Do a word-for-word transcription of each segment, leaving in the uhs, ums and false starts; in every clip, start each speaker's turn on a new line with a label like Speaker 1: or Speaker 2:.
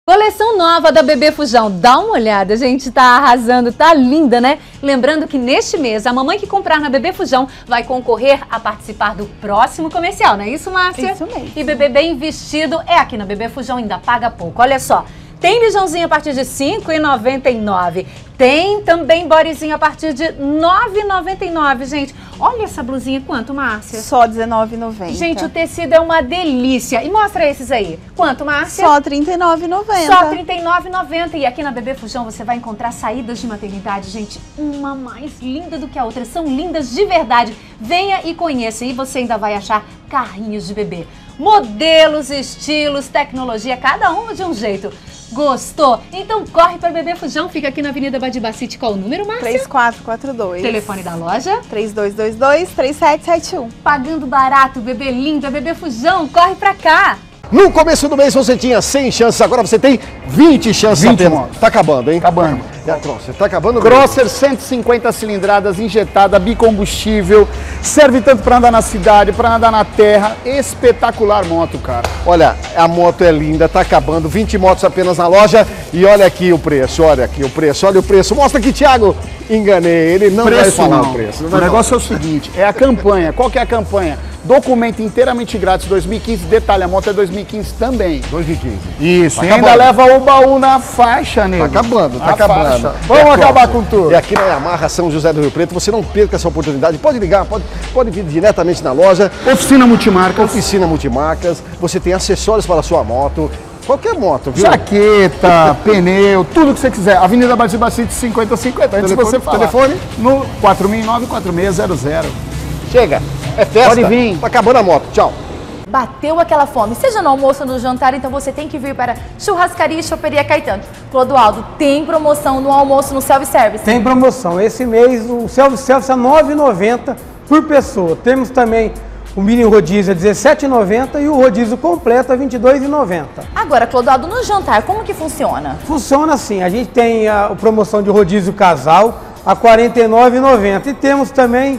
Speaker 1: Coleção nova da Bebê Fujão, dá uma olhada, gente, tá arrasando, tá linda, né? Lembrando que neste mês, a mamãe que comprar na Bebê Fujão vai concorrer a participar do próximo comercial, não é isso, Márcia?
Speaker 2: Isso mesmo.
Speaker 1: E bebê bem vestido é aqui na Bebê Fujão, ainda paga pouco, olha só. Tem bijãozinho a partir de cinco reais e noventa e nove centavos. Tem também bodyzinho a partir de nove reais e noventa e nove centavos, gente. Olha essa blusinha, quanto, Márcia?
Speaker 2: Só dezenove reais e noventa centavos.
Speaker 1: Gente, o tecido é uma delícia. E mostra esses aí. Quanto, Márcia?
Speaker 2: Só trinta e nove reais e noventa centavos.
Speaker 1: Só trinta e nove reais e noventa centavos. E aqui na Bebê Fujão você vai encontrar saídas de maternidade, gente, uma mais linda do que a outra. São lindas de verdade. Venha e conheça. E você ainda vai achar carrinhos de bebê. Modelos, estilos, tecnologia, cada um de um jeito. Gostou? Então corre para Bebê Fujão, fica aqui na Avenida Badibacite. Qual o número, Márcia?
Speaker 2: três quatro quatro dois.
Speaker 1: Telefone da loja?
Speaker 2: três dois dois dois, três sete sete um.
Speaker 1: Pagando barato, bebê lindo, Bebê Fujão, corre pra cá!
Speaker 3: No começo do mês você tinha cem chances, agora você tem vinte chances
Speaker 4: vinte
Speaker 3: apenas.
Speaker 4: motos.
Speaker 3: Tá acabando, hein?
Speaker 4: Acabando.
Speaker 3: E a Crosser? Tá acabando?
Speaker 4: Crosser cento e cinquenta cilindradas, injetada, bicombustível, serve tanto para andar na cidade, para andar na terra. Espetacular moto, cara.
Speaker 3: Olha, a moto é linda, tá acabando, vinte motos apenas na loja e olha aqui o preço, olha aqui o preço, olha o preço. Mostra aqui, Thiago. Enganei, ele não
Speaker 4: preço,
Speaker 3: vai falar
Speaker 4: não.
Speaker 3: o preço. Não
Speaker 4: O
Speaker 3: vai
Speaker 4: negócio é o seguinte, é a campanha. Qual que é a campanha? Documento inteiramente grátis dois mil e quinze, detalhe, a moto é dois mil e quinze também.
Speaker 3: dois mil e quinze.
Speaker 4: Isso,
Speaker 3: Tá
Speaker 4: e ainda
Speaker 3: acabando.
Speaker 4: leva o baú na faixa, nego.
Speaker 3: Tá acabando, tá
Speaker 4: Na
Speaker 3: acabando.
Speaker 4: faixa.
Speaker 3: E
Speaker 4: Vamos
Speaker 3: a
Speaker 4: acabar
Speaker 3: Crosser?
Speaker 4: com tudo.
Speaker 3: E aqui na Yamaha São José do Rio Preto, você não perca essa oportunidade. Pode ligar, pode, pode vir diretamente na loja.
Speaker 4: Oficina multimarcas.
Speaker 3: Oficina Multimarcas, você tem acessórios para a sua moto, qualquer moto, viu?
Speaker 4: Jaqueta, pneu, tudo que você quiser. Avenida Badibacite cinquenta cinquenta. Antes de
Speaker 3: Telefone,
Speaker 4: você falar.
Speaker 3: telefone?
Speaker 4: No quatro mil e nove, quatro seis zero zero.
Speaker 3: Chega, é festa.
Speaker 4: Pode vir.
Speaker 3: Tá acabando a moto, tchau.
Speaker 5: Bateu aquela fome, seja no almoço ou no jantar, então você tem que vir para Churrascaria e Choperia Caetano. Clodoaldo, tem promoção no almoço no self-service?
Speaker 6: Tem promoção. Esse mês o self-service é nove reais e noventa centavos por pessoa. Temos também o mini rodízio a dezessete reais e noventa centavos e o rodízio completo a vinte e dois reais e noventa centavos.
Speaker 5: Agora, Clodoaldo, no jantar, como que funciona?
Speaker 6: Funciona assim, a gente tem a, a promoção de rodízio casal a quarenta e nove reais e noventa centavos e temos também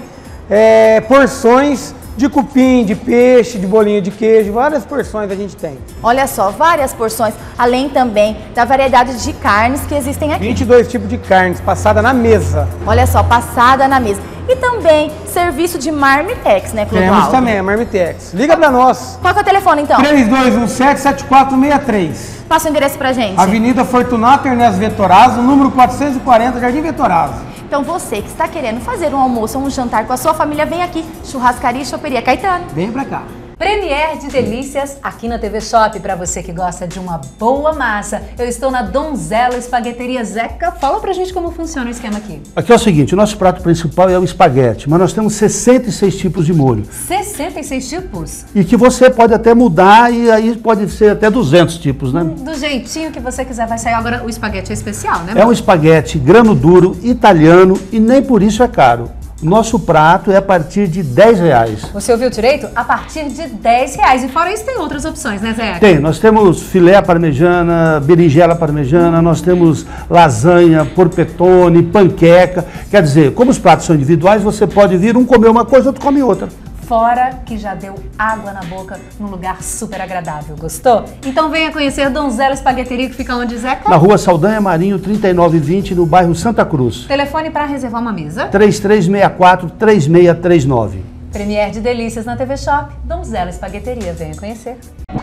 Speaker 6: é, porções de cupim, de peixe, de bolinho de queijo, várias porções a gente tem.
Speaker 5: Olha só, várias porções, além também da variedade de carnes que existem aqui.
Speaker 6: vinte e dois tipos de carnes passada na mesa.
Speaker 5: Olha só, passada na mesa. E também serviço de marmitex, né, Clodoaldo?
Speaker 6: Temos também a Marmitex. Liga pra nós.
Speaker 5: Qual que é o telefone, então?
Speaker 6: três dois um sete, sete quatro seis três.
Speaker 5: Passa o endereço pra gente.
Speaker 6: Avenida Fortunato Ernesto Vettorazzo, número quatrocentos e quarenta, Jardim Vettorazzo.
Speaker 5: Então você que está querendo fazer um almoço ou um jantar com a sua família, vem aqui, Churrascaria e Choperia Caetano.
Speaker 6: Vem pra cá.
Speaker 1: Premier de delícias aqui na T V Shop, para você que gosta de uma boa massa. Eu estou na Donzela Espagueteria. Zeca, fala pra gente como funciona o esquema aqui.
Speaker 7: Aqui é o seguinte, o nosso prato principal é o espaguete, mas nós temos sessenta e seis tipos de molho.
Speaker 1: sessenta e seis tipos?
Speaker 7: E que você pode até mudar e aí pode ser até duzentos tipos, né?
Speaker 1: Do jeitinho que você quiser vai sair. Agora o espaguete é especial, né?
Speaker 7: É um espaguete grano duro, italiano e nem por isso é caro. Nosso prato é a partir de dez reais.
Speaker 1: Você ouviu direito? A partir de dez reais. E fora isso tem outras opções, né, Zeca?
Speaker 7: Tem, nós temos filé parmejana, berinjela parmejana, nós temos lasanha, porpetone, panqueca. Quer dizer, como os pratos são individuais, você pode vir um comer uma coisa, outro come outra.
Speaker 1: Fora que já deu água na boca num lugar super agradável. Gostou? Então venha conhecer Donzela Espagueteria, que fica onde, Zeca?
Speaker 7: Na rua Saldanha Marinho, trinta e nove vinte, no bairro Santa Cruz.
Speaker 1: Telefone para reservar uma mesa.
Speaker 7: três três seis quatro, três seis três nove.
Speaker 1: Premier de delícias na T V Shop, Donzela Espagueteria. Venha conhecer.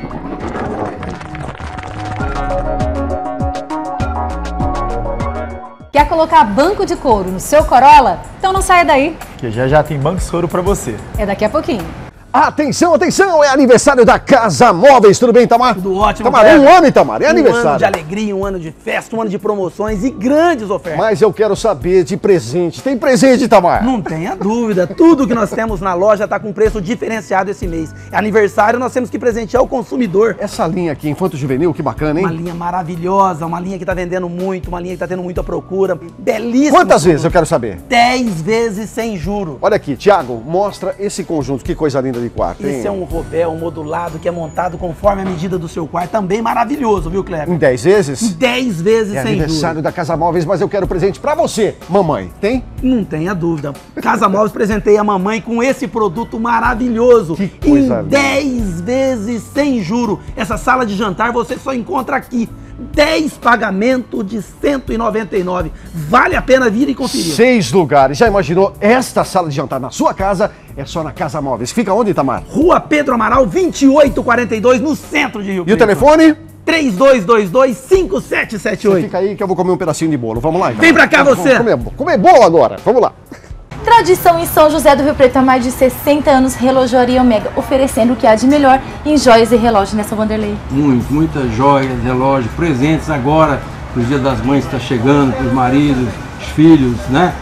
Speaker 1: Quer colocar banco de couro no seu Corolla? Então não saia daí.
Speaker 8: Que já já tem banco de couro pra você.
Speaker 1: É daqui a pouquinho.
Speaker 3: Atenção, atenção, é aniversário da Casa Móveis, tudo bem, Itamar?
Speaker 9: Tudo ótimo,
Speaker 3: Itamar,
Speaker 9: Cleber.
Speaker 3: um ano, Itamar, é
Speaker 9: Um
Speaker 3: aniversário.
Speaker 9: ano de alegria, um ano de festa, um ano de promoções e grandes ofertas.
Speaker 3: Mas eu quero saber de presente. Tem presente, Itamar?
Speaker 9: Não tenha dúvida, tudo que nós temos na loja está com preço diferenciado esse mês. É aniversário, nós temos que presentear o consumidor.
Speaker 3: Essa linha aqui, Infanto Juvenil, que bacana, hein?
Speaker 9: Uma linha maravilhosa, uma linha que está vendendo muito, uma linha que está tendo muita procura. Belíssima.
Speaker 3: Quantas vezes eu quero saber?
Speaker 9: Dez vezes sem juro.
Speaker 3: Olha aqui, Thiago, mostra esse conjunto, que coisa linda de quarto, hein?
Speaker 9: Esse é um robé, um modulado que é montado conforme a medida do seu quarto. Também maravilhoso, viu, Cleber?
Speaker 3: Em dez vezes?
Speaker 9: Em dez vezes
Speaker 3: É
Speaker 9: sem
Speaker 3: aniversário
Speaker 9: juros.
Speaker 3: da Casa Móveis, mas eu quero presente pra você, mamãe. Tem?
Speaker 9: Não tenha dúvida. Casa Móveis presentei a mamãe com esse produto maravilhoso.
Speaker 3: Que coisa
Speaker 9: em
Speaker 3: linda.
Speaker 9: dez vezes sem juro. Essa sala de jantar você só encontra aqui. dez pagamentos de cento e noventa e nove reais. Vale a pena vir e conferir.
Speaker 3: Seis lugares. Já imaginou esta sala de jantar na sua casa? É só na Casa Móveis. Fica onde, Itamar?
Speaker 9: Rua Pedro Amaral, vinte e oito quarenta e dois, no centro de Rio Preto.
Speaker 3: E o telefone?
Speaker 9: três dois dois dois, cinco sete sete oito.
Speaker 3: Você fica aí que eu vou comer um pedacinho de bolo. Vamos lá, Itamar.
Speaker 9: Vem pra cá, você.
Speaker 3: Vamos comer, comer bolo agora. Vamos lá.
Speaker 5: Tradição em São José do Rio Preto há mais de sessenta anos, Relojoaria Omega, oferecendo o que há de melhor em joias e relógios nessa Vanderlei.
Speaker 10: Muito, muitas joias, relógios, presentes agora, pro Dia das Mães que está chegando, para os maridos, os filhos, né?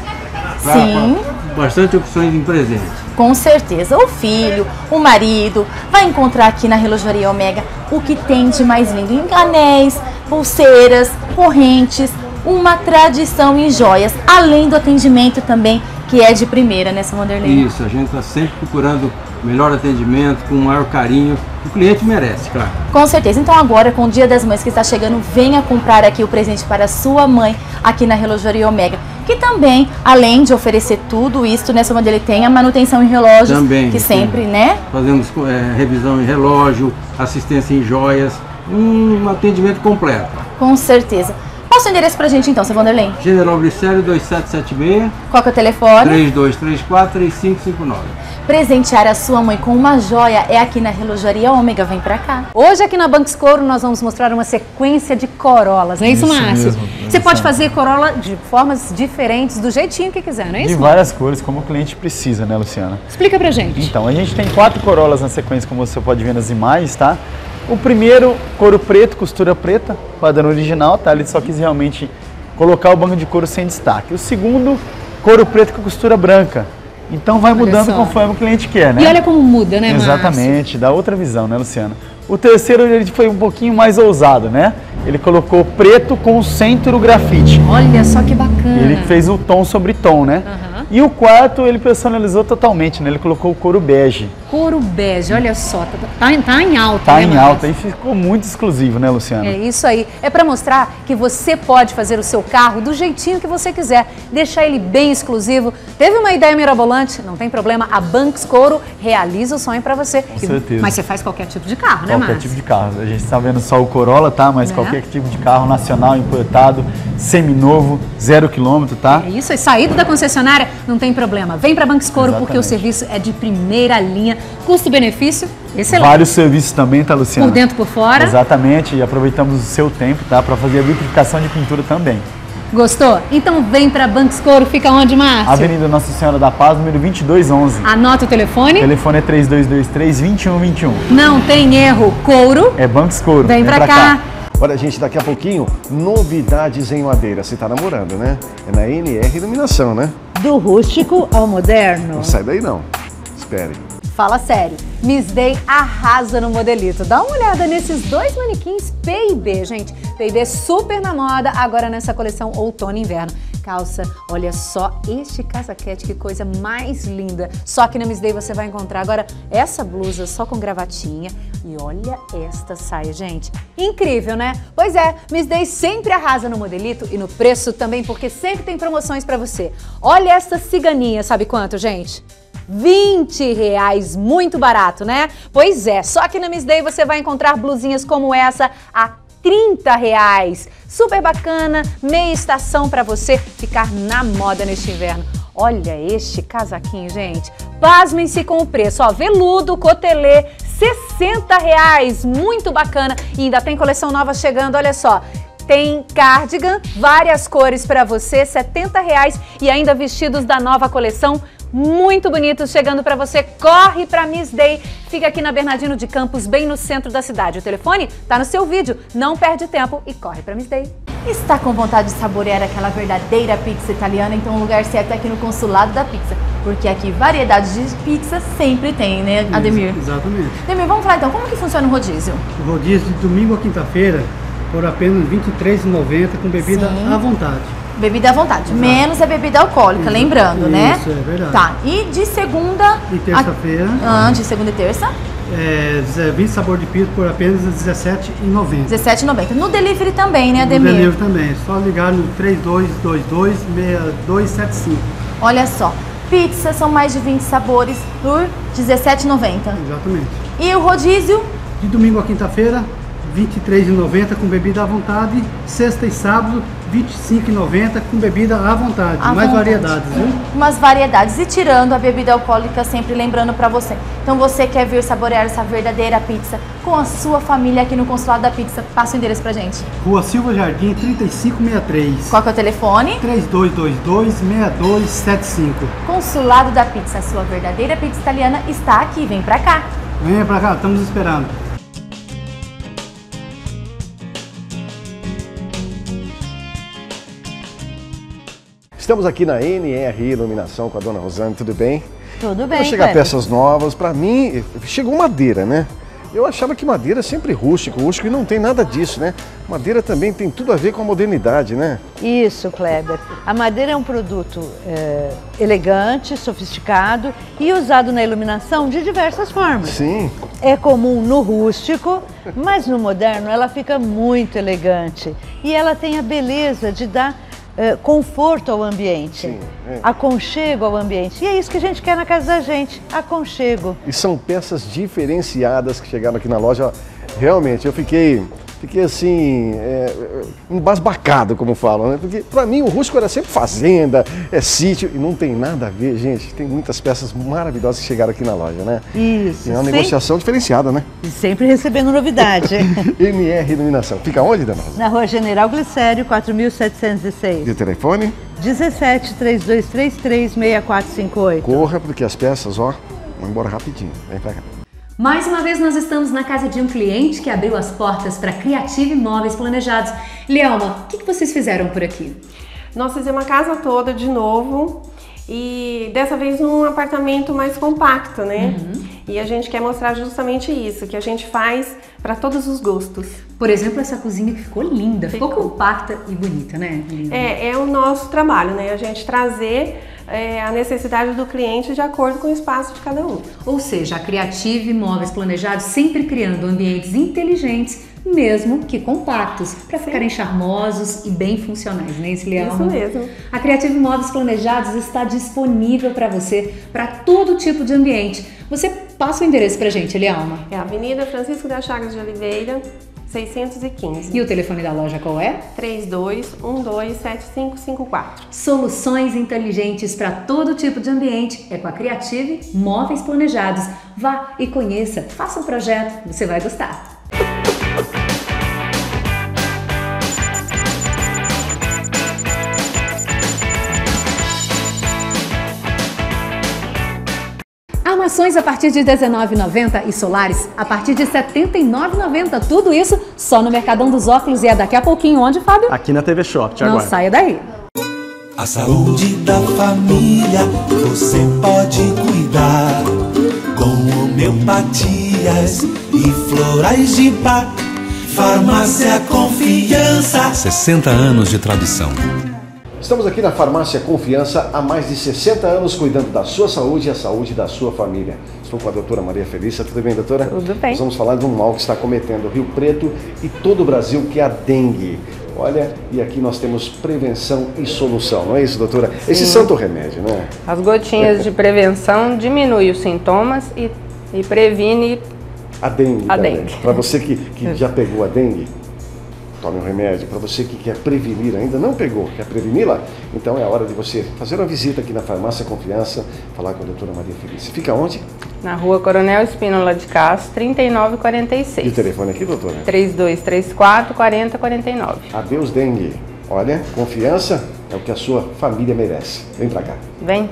Speaker 10: Pra,
Speaker 5: Sim.
Speaker 10: Pra, bastante opções em presente.
Speaker 5: Com certeza, o filho, o marido, vai encontrar aqui na Relojoaria Omega o que tem de mais lindo em anéis, pulseiras, correntes, uma tradição em joias, além do atendimento também, que é de primeira nessa Vanderlei.
Speaker 10: Isso, a gente está sempre procurando melhor atendimento, com o maior carinho, que o cliente merece, claro.
Speaker 5: Com certeza, então agora com o Dia das Mães que está chegando, venha comprar aqui o presente para sua mãe, aqui na Relojoaria Omega, que também, além de oferecer tudo isso, nessa Vanderlei tem a manutenção em relógios,
Speaker 10: também,
Speaker 5: que
Speaker 10: sim.
Speaker 5: sempre, né?
Speaker 10: Fazemos é, revisão em relógio, assistência em joias, um atendimento completo.
Speaker 5: Com certeza. Passa o endereço pra gente então, seu Vanderlei.
Speaker 10: General Bricelli dois sete sete seis.
Speaker 5: Qual que é o telefone?
Speaker 10: três dois três quatro, três cinco cinco nove.
Speaker 5: Presentear a sua mãe com uma joia é aqui na Relojoaria Omega, vem pra cá.
Speaker 1: Hoje aqui na Banks Couro nós vamos mostrar uma sequência de Corollas, não é isso,
Speaker 8: Isso
Speaker 1: Márcio?
Speaker 8: mesmo,
Speaker 1: Você
Speaker 8: isso
Speaker 1: pode
Speaker 8: mesmo.
Speaker 1: fazer Corolla de formas diferentes, do jeitinho que quiser, não é
Speaker 8: De
Speaker 1: isso?
Speaker 8: várias cores, como o cliente precisa, né, Luciana?
Speaker 1: Explica pra gente.
Speaker 8: Então, a gente tem quatro Corollas na sequência, como você pode ver nas imagens, tá? O primeiro, couro preto, costura preta, padrão original, tá? Ele só quis realmente colocar o banco de couro sem destaque. O segundo, couro preto com costura branca. Então vai
Speaker 1: Olha
Speaker 8: mudando
Speaker 1: só.
Speaker 8: conforme o cliente quer, né?
Speaker 1: E olha como muda, né, Márcio?
Speaker 8: Exatamente, dá outra visão, né, Luciana? O terceiro, ele foi um pouquinho mais ousado, né? Ele colocou preto com centro grafite.
Speaker 1: Olha só que bacana.
Speaker 8: Ele fez o tom sobre tom, né?
Speaker 1: Aham.
Speaker 8: E o quarto, ele personalizou totalmente, né? Ele colocou o couro bege.
Speaker 1: Couro bege, olha só, tá, tá, tá em alta,
Speaker 8: Tá
Speaker 1: né,
Speaker 8: em
Speaker 1: Márcio?
Speaker 8: alta e ficou muito exclusivo, né, Luciana?
Speaker 1: É isso aí. É para mostrar que você pode fazer o seu carro do jeitinho que você quiser, deixar ele bem exclusivo. Teve uma ideia mirabolante? Não tem problema. A Banks Couro realiza o sonho para você.
Speaker 8: Com certeza.
Speaker 1: Mas você faz qualquer tipo de carro, né,
Speaker 8: Qualquer
Speaker 1: Márcio?
Speaker 8: tipo de carro. A gente está vendo só o Corolla, tá? Mas
Speaker 1: Né?
Speaker 8: qualquer tipo de carro nacional, importado, seminovo, zero quilômetro, tá?
Speaker 1: É isso aí. Saído da concessionária, não tem problema. Vem para Banks Couro porque o
Speaker 8: Exatamente.
Speaker 1: serviço é de primeira linha. Custo-benefício, excelente.
Speaker 8: Vários serviços também, tá, Luciana?
Speaker 1: Por dentro, por fora.
Speaker 8: Exatamente. E aproveitamos o seu tempo, tá? Para fazer a vitrificação de pintura também.
Speaker 1: Gostou? Então vem para Banks Couro. Fica onde, Márcio?
Speaker 8: Avenida Nossa Senhora da Paz, número vinte e dois onze.
Speaker 1: Anota o telefone.
Speaker 8: O telefone é três dois dois três, dois um dois um.
Speaker 1: Não tem erro. Couro.
Speaker 8: É Banks Couro.
Speaker 1: Vem pra cá.
Speaker 3: Olha, gente, daqui a pouquinho, novidades em madeira. Você tá namorando, né? É na N R Iluminação, né?
Speaker 1: Do rústico ao moderno.
Speaker 3: Não sai daí, não. Espere.
Speaker 1: Fala sério, Miss Day arrasa no modelito. Dá uma olhada nesses dois manequins P e B, gente. P e B super na moda, agora nessa coleção outono e inverno. Calça, olha só este casaquete, que coisa mais linda. Só que na Miss Day você vai encontrar agora essa blusa só com gravatinha. E olha esta saia, gente. Incrível, né? Pois é, Miss Day sempre arrasa no modelito e no preço também, porque sempre tem promoções pra você. Olha esta ciganinha, sabe quanto, gente? vinte reais, muito barato, né? Pois é, só que na Miss Day você vai encontrar blusinhas como essa a trinta reais. Super bacana, meia estação para você ficar na moda neste inverno. Olha este casaquinho, gente. Pasmem-se com o preço, ó, veludo, cotelê, sessenta reais, muito bacana. E ainda tem coleção nova chegando, olha só. Tem cardigan, várias cores para você, setenta reais, e ainda vestidos da nova coleção, muito bonitos, chegando para você. Corre para Miss Day, fica aqui na Bernardino de Campos, bem no centro da cidade. O telefone tá no seu vídeo, não perde tempo e corre para Miss Day.
Speaker 5: Está com vontade de saborear aquela verdadeira pizza italiana? Então o lugar certo é aqui no Consulado da Pizza, porque aqui variedades de pizza sempre tem, né, Ademir?
Speaker 11: Exatamente.
Speaker 5: Ademir, vamos falar então, como que funciona o rodízio?
Speaker 11: O rodízio de domingo a quinta-feira por apenas vinte e três reais e noventa centavos com bebida
Speaker 5: Sim.
Speaker 11: à vontade.
Speaker 5: Bebida à vontade,
Speaker 11: Exato.
Speaker 5: menos a bebida alcoólica,
Speaker 11: Isso,
Speaker 5: lembrando, né?
Speaker 11: Isso, é verdade.
Speaker 5: Tá, e de segunda...
Speaker 11: E terça-feira,
Speaker 5: a... Ah, de segunda e terça?
Speaker 11: é, vinte sabor de pizza por apenas dezessete reais e noventa centavos.
Speaker 5: dezessete reais e noventa centavos. No delivery também, né,
Speaker 11: No
Speaker 5: Ademir?
Speaker 11: delivery também, é só ligar no três dois dois dois, seis dois sete cinco.
Speaker 5: Olha só, pizza são mais de vinte sabores por dezessete reais e noventa centavos.
Speaker 11: Exatamente.
Speaker 5: E o rodízio?
Speaker 11: De domingo a quinta-feira, vinte e três reais e noventa centavos com bebida à vontade. Sexta e sábado, vinte e cinco reais e noventa centavos com bebida à vontade.
Speaker 5: À
Speaker 11: Mais
Speaker 5: vontade.
Speaker 11: variedades, viu?
Speaker 5: Umas variedades. E tirando a bebida alcoólica, sempre lembrando para você. Então você quer vir saborear essa verdadeira pizza com a sua família aqui no Consulado da Pizza. Passa o endereço pra gente.
Speaker 11: Rua Silva Jardim, trinta e cinco sessenta e três.
Speaker 5: Qual que é o telefone?
Speaker 11: três dois dois dois, seis dois sete cinco.
Speaker 5: Consulado da Pizza, a sua verdadeira pizza italiana está aqui. Vem pra cá.
Speaker 11: Venha pra cá, estamos esperando.
Speaker 3: Estamos aqui na N R Iluminação com a dona Rosane, tudo bem?
Speaker 1: Tudo bem,
Speaker 3: Quando chegar
Speaker 1: Kleber.
Speaker 3: peças novas, para mim, chegou madeira, né? Eu achava que madeira é sempre rústico, rústico e não tem nada disso, né? Madeira também tem tudo a ver com a modernidade, né?
Speaker 12: Isso, Kleber. A madeira é um produto é, elegante, sofisticado e usado na iluminação de diversas formas.
Speaker 3: Sim.
Speaker 12: É comum no rústico, mas no moderno ela fica muito elegante. E ela tem a beleza de dar é, conforto ao ambiente,
Speaker 3: Sim, é.
Speaker 12: aconchego ao ambiente. E é isso que a gente quer na casa da gente, aconchego.
Speaker 3: E são peças diferenciadas que chegaram aqui na loja. Realmente, eu fiquei, fiquei assim, é, embasbacado, como falam, né? Porque para mim o rústico era sempre fazenda, é sítio, e não tem nada a ver, gente. Tem muitas peças maravilhosas que chegaram aqui na loja, né?
Speaker 12: Isso.
Speaker 3: E é uma
Speaker 12: sempre-
Speaker 3: negociação diferenciada, né?
Speaker 12: E sempre recebendo novidade.
Speaker 3: N R Iluminação. Fica onde, dona Rosa?
Speaker 12: Na Rua General Glicério, quatro mil setecentos e seis.
Speaker 3: E o telefone?
Speaker 12: dezessete, trinta e dois trinta e três, sessenta e quatro cinquenta e oito.
Speaker 3: Corra, porque as peças, ó, vão embora rapidinho. Vem pra cá.
Speaker 1: Mais uma vez nós estamos na casa de um cliente que abriu as portas para Criativa Imóveis Planejados. Lielma, o que, que vocês fizeram por aqui?
Speaker 13: Nós fizemos a casa toda de novo e dessa vez num apartamento mais compacto, né?
Speaker 1: Uhum.
Speaker 13: E a gente quer mostrar justamente isso, que a gente faz para todos os gostos.
Speaker 1: Por exemplo, essa cozinha que ficou linda, ficou, ficou compacta e bonita, né?
Speaker 13: É, é o nosso trabalho, né? A gente trazer é, a necessidade do cliente de acordo com o espaço de cada um.
Speaker 1: Ou seja, a Criativa Imóveis Planejados sempre criando ambientes inteligentes, mesmo que compactos, para ficarem charmosos e bem funcionais, né, Lielma?
Speaker 13: Isso mesmo.
Speaker 1: A Criativa Imóveis Planejados está disponível para você, para todo tipo de ambiente. Você passa o endereço para a gente, Lielma.
Speaker 13: É a Avenida Francisco das Chagas de Oliveira, seiscentos e quinze.
Speaker 1: E o telefone da loja qual é?
Speaker 13: três dois um dois sete cinco cinco quatro.
Speaker 1: Soluções inteligentes para todo tipo de ambiente é com a Criative Móveis Planejados. Vá e conheça, faça um projeto, você vai gostar. Armações a partir de dezenove reais e noventa centavos e solares a partir de setenta e nove reais e noventa centavos. Tudo isso só no Mercadão dos Óculos e é daqui a pouquinho. Onde, Fábio?
Speaker 8: Aqui na T V Shop, te
Speaker 1: Não
Speaker 8: aguardo.
Speaker 1: saia daí.
Speaker 14: A saúde da família você pode cuidar com homeopatias e florais de Bach. Farmácia Confiança.
Speaker 15: sessenta anos de tradição.
Speaker 3: Estamos aqui na Farmácia Confiança há mais de sessenta anos cuidando da sua saúde e a saúde da sua família. Estou com a doutora Maria Felícia. Tudo bem, doutora?
Speaker 16: Tudo bem.
Speaker 3: Nós vamos falar de um mal que está cometendo o Rio Preto e todo o Brasil, que é a dengue. Olha, e aqui nós temos prevenção e solução, não é isso, doutora?
Speaker 16: Sim.
Speaker 3: Esse santo remédio, né?
Speaker 16: As gotinhas de prevenção diminuem os sintomas e, e previne
Speaker 3: a dengue.
Speaker 16: A dengue.
Speaker 3: Para você que, que já pegou a dengue, tome um remédio. Para você que quer prevenir, ainda não pegou, quer preveni-la, então é a hora de você fazer uma visita aqui na Farmácia Confiança, falar com a doutora Maria Felícia. Fica onde?
Speaker 16: na Rua Coronel Espínola de Castro, trinta e nove quarenta e seis.
Speaker 3: E o telefone aqui, doutora?
Speaker 16: três dois três quatro, quatro zero quatro nove.
Speaker 3: Adeus dengue. Olha, confiança é o que a sua família merece. Vem pra cá.
Speaker 16: Vem.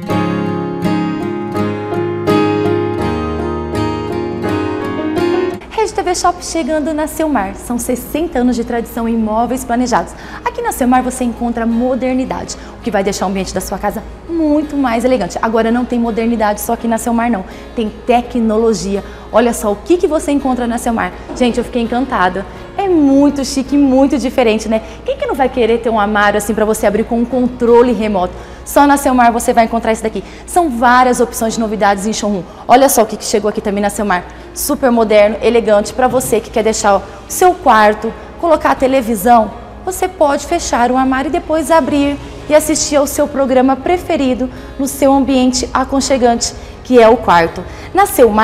Speaker 5: Rede T V Shop chegando na Selmar. São sessenta anos de tradição em imóveis planejados. Aqui na Selmar você encontra modernidade, o que vai deixar o ambiente da sua casa muito mais elegante. Agora não tem modernidade só aqui na Selmar não, tem tecnologia. Olha só o que, que você encontra na Selmar. Gente, eu fiquei encantada. É muito chique, muito diferente, né? Quem que não vai querer ter um armário assim para você abrir com um controle remoto? Só na Selmar você vai encontrar isso daqui. São várias opções de novidades em showroom. Olha só o que, que chegou aqui também na Selmar. Super moderno, elegante, para você que quer deixar o seu quarto, colocar a televisão. Você pode fechar o armário e depois abrir e assistir ao seu programa preferido no seu ambiente aconchegante, que é o quarto. Na Selmar,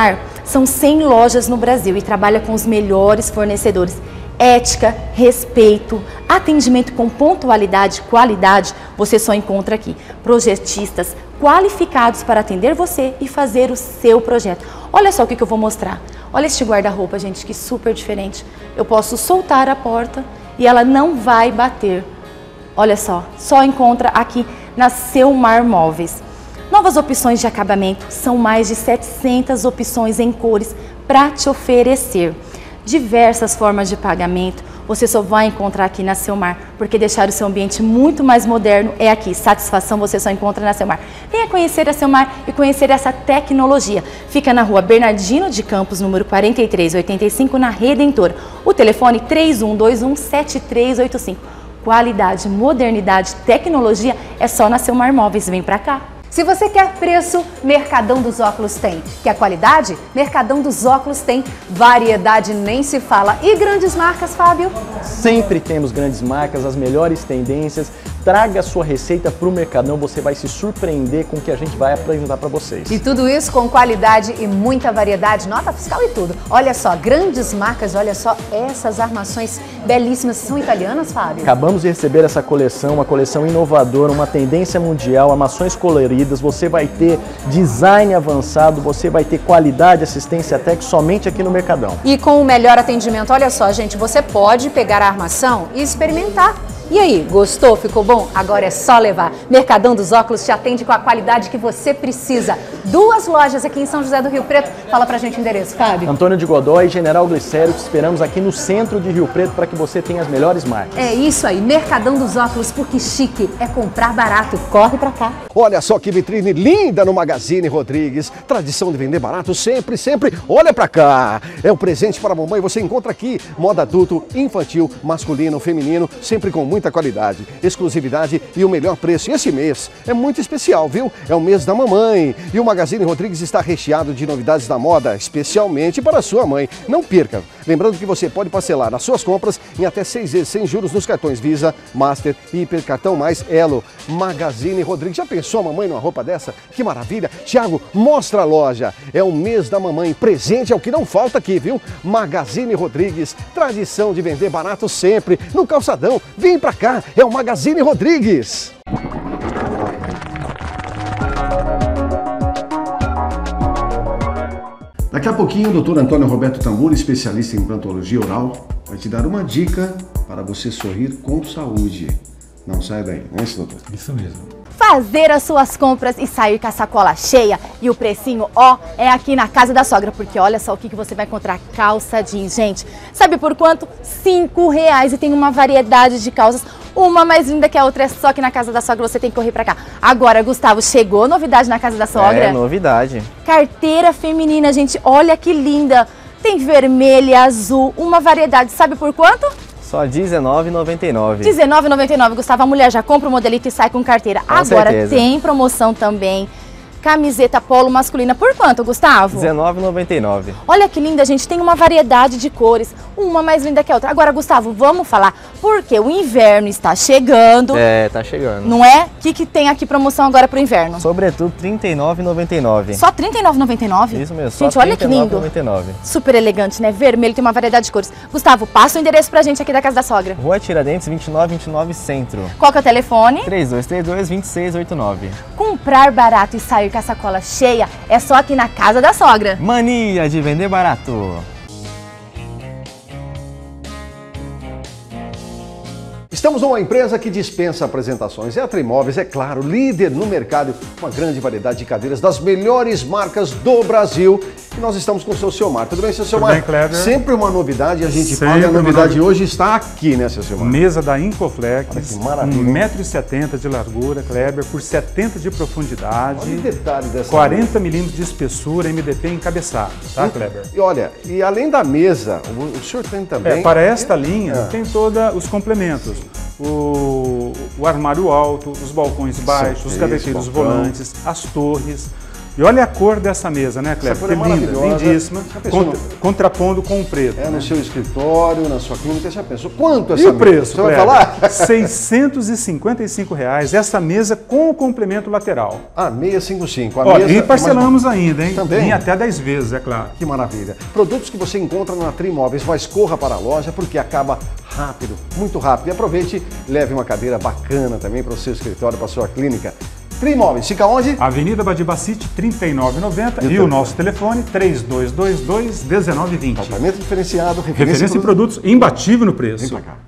Speaker 5: São cem lojas no Brasil e trabalha com os melhores fornecedores. Ética, respeito, atendimento com pontualidade, qualidade, você só encontra aqui. Projetistas qualificados para atender você e fazer o seu projeto. Olha só o que, que eu vou mostrar. Olha este guarda-roupa, gente, que super diferente. Eu posso soltar a porta e ela não vai bater. Olha só, só encontra aqui na Selmar Móveis. Novas opções de acabamento, são mais de setecentas opções em cores para te oferecer. Diversas formas de pagamento, você só vai encontrar aqui na Selmar, porque deixar o seu ambiente muito mais moderno é aqui. Satisfação você só encontra na Selmar. Venha conhecer a Selmar e conhecer essa tecnologia. Fica na rua Bernardino de Campos, número quarenta e três oitenta e cinco, na Redentor. O telefone três um dois um, sete três oito cinco. Qualidade, modernidade, tecnologia é só na Selmar Móveis. Vem pra cá.
Speaker 1: Se você quer preço, Mercadão dos Óculos tem. Quer qualidade? Mercadão dos Óculos tem. Variedade nem se fala. E grandes marcas, Fábio?
Speaker 17: Sempre temos grandes marcas, as melhores tendências. Traga a sua receita para o Mercadão, você vai se surpreender com o que a gente vai apresentar para vocês.
Speaker 1: E tudo isso com qualidade e muita variedade, nota fiscal e tudo. Olha só, grandes marcas, olha só essas armações belíssimas. São italianas, Fábio?
Speaker 17: Acabamos de receber essa coleção, uma coleção inovadora, uma tendência mundial, armações coloridas. Você vai ter design avançado, você vai ter qualidade, assistência técnica somente aqui no Mercadão.
Speaker 1: E com o melhor atendimento, olha só, gente, você pode pegar a armação e experimentar. E aí, gostou? Ficou bom? Agora é só levar. Mercadão dos Óculos te atende com a qualidade que você precisa. Duas lojas aqui em São José do Rio Preto. Fala pra gente o endereço, Fábio.
Speaker 17: Antônio de Godoy e General Glicério, te esperamos aqui no centro de Rio Preto para que você tenha as melhores marcas.
Speaker 1: É isso aí, Mercadão dos Óculos, porque chique é comprar barato. Corre pra cá.
Speaker 3: Olha só que vitrine linda no Magazine Rodrigues. Tradição de vender barato sempre, sempre. Olha pra cá. É um presente para a mamãe. Você encontra aqui moda adulto, infantil, masculino, feminino, sempre com muito muita qualidade, exclusividade e o melhor preço. E esse mês é muito especial, viu? É o mês da mamãe. E o Magazine Rodrigues está recheado de novidades da moda, especialmente para a sua mãe. Não perca! Lembrando que você pode parcelar as suas compras em até seis vezes sem juros nos cartões Visa, Master e Hipercartão mais Elo. Magazine Rodrigues. Já pensou a mamãe numa roupa dessa? Que maravilha! Tiago, mostra a loja. É o mês da mamãe. Presente é o que não falta aqui, viu? Magazine Rodrigues. Tradição de vender barato sempre. No calçadão. Vem pra cá. É o Magazine Rodrigues. Daqui a pouquinho o doutor Antônio Roberto Tamburi, especialista em implantologia oral, vai te dar uma dica para você sorrir com saúde. Não saia daí, não é isso, doutor?
Speaker 18: Isso mesmo.
Speaker 5: Fazer as suas compras e sair com a sacola cheia. E o precinho, ó, é aqui na Casa da Sogra, porque olha só o que você vai encontrar. Calça jeans, gente. Sabe por quanto? Cinco reais e tem uma variedade de calças. Uma mais linda que a outra, é só que na Casa da Sogra você tem que correr pra cá. Agora, Gustavo, chegou novidade na Casa da Sogra?
Speaker 17: É, novidade.
Speaker 5: Carteira feminina, gente, olha que linda. Tem vermelha, azul, uma variedade. Sabe por quanto?
Speaker 17: Só dezenove reais e noventa e nove centavos.
Speaker 5: dezenove reais e noventa e nove centavos, Gustavo. A mulher já compra o modelito e sai com carteira.
Speaker 17: Com
Speaker 5: Agora
Speaker 17: certeza.
Speaker 5: Tem promoção também. Camiseta polo masculina, por quanto, Gustavo?
Speaker 17: dezenove reais e noventa e nove centavos.
Speaker 5: Olha que linda, gente, tem uma variedade de cores, uma mais linda que a outra. Agora, Gustavo, vamos falar, porque o inverno está chegando.
Speaker 17: É, tá chegando.
Speaker 5: Não é? O que, que tem aqui promoção agora pro inverno?
Speaker 17: Sobretudo trinta e nove reais e noventa e nove centavos.
Speaker 5: Só trinta e nove reais e noventa e nove centavos?
Speaker 17: Isso mesmo,
Speaker 5: gente,
Speaker 17: só
Speaker 5: olha que lindo.
Speaker 17: trinta e nove reais e noventa e nove centavos.
Speaker 5: Super elegante, né? Vermelho, tem uma variedade de cores. Gustavo, passa o endereço pra gente aqui da Casa da Sogra.
Speaker 17: Rua Tiradentes, vinte e nove vinte e nove Centro.
Speaker 5: Qual que é o telefone?
Speaker 17: três dois três dois, dois seis oito nove.
Speaker 5: Comprar barato e sair com a sacola cheia é só aqui na Casa da Sogra.
Speaker 17: Mania de vender barato.
Speaker 3: Estamos numa empresa que dispensa apresentações. É a Trimóveis, é claro, líder no mercado, uma grande variedade de cadeiras das melhores marcas do Brasil. E nós estamos com o seu Selmar. Tudo bem, seu Selmar?
Speaker 18: Tudo bem, Kleber?
Speaker 3: Sempre uma novidade e a gente
Speaker 18: Sempre
Speaker 3: fala. E a novidade
Speaker 18: novidade.
Speaker 3: hoje está aqui, né, seu Selmar?
Speaker 18: Mesa da Incoflex,
Speaker 3: Olha que maravilha.
Speaker 18: um metro e setenta de largura, Kleber, por setenta de profundidade.
Speaker 3: Olha o detalhe dessa
Speaker 18: quarenta milímetros de espessura, M D P encabeçado, tá, Kleber?
Speaker 3: E olha, e além da mesa, o, o senhor tem também...
Speaker 18: É, para esta linha,
Speaker 3: É.
Speaker 18: tem todos os complementos. O, o armário alto, os balcões baixos, os
Speaker 3: Isso,
Speaker 18: gaveteiros
Speaker 3: balcão.
Speaker 18: volantes, as torres, E olha a cor dessa mesa, né, Cleber?
Speaker 3: Essa cor é
Speaker 18: Que linda,
Speaker 3: maravilhosa.
Speaker 18: lindíssima,
Speaker 3: Já pensou
Speaker 18: contra,
Speaker 3: no-
Speaker 18: contrapondo com o preto.
Speaker 3: É,
Speaker 18: né?
Speaker 3: no seu escritório, na sua clínica, já pensou? Quanto essa
Speaker 18: E o
Speaker 3: mesa?
Speaker 18: preço,
Speaker 3: Você vai
Speaker 18: Cleber?
Speaker 3: falar?
Speaker 18: seiscentos e cinquenta e cinco reais, essa mesa com o complemento lateral.
Speaker 3: Ah, seiscentos e cinquenta e cinco. A
Speaker 18: Olha,
Speaker 3: mesa
Speaker 18: e parcelamos ainda, hein?
Speaker 3: Também?
Speaker 18: Em até dez vezes, é claro.
Speaker 3: Que maravilha. Produtos que você encontra na Trimóveis, mas corra para a loja porque acaba rápido, muito rápido. E aproveite, leve uma cadeira bacana também para o seu escritório, para a sua clínica. Trimóveis, fica onde?
Speaker 18: Avenida Badibacite, trinta e nove noventa,
Speaker 3: E o
Speaker 18: e o nosso telefone três dois dois dois, um nove dois zero.
Speaker 3: Tratamento diferenciado, referência,
Speaker 18: Referência em produtos, imbatível no preço.
Speaker 3: Vem pra cá.